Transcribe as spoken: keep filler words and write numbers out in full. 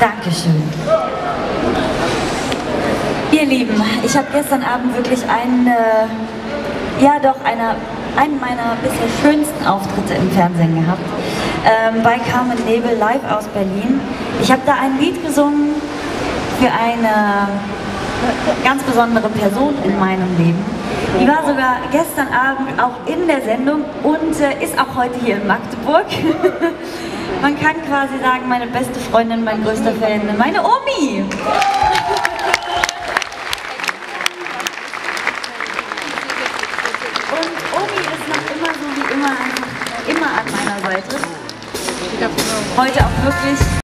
Dankeschön. Ihr Lieben, ich habe gestern Abend wirklich einen, äh, ja doch, einer, einen meiner bisher schönsten Auftritte im Fernsehen gehabt. Ähm, bei Carmen Nebel live aus Berlin. Ich habe da ein Lied gesungen für eine ganz besondere Person in meinem Leben. Die war sogar gestern Abend auch in der Sendung und äh, ist auch heute hier in Magdeburg. Man kann quasi sagen, meine beste Freundin, mein größter Fan, meine Omi. Und Omi ist noch immer so wie immer, einfach immer an meiner Seite. Heute auch wirklich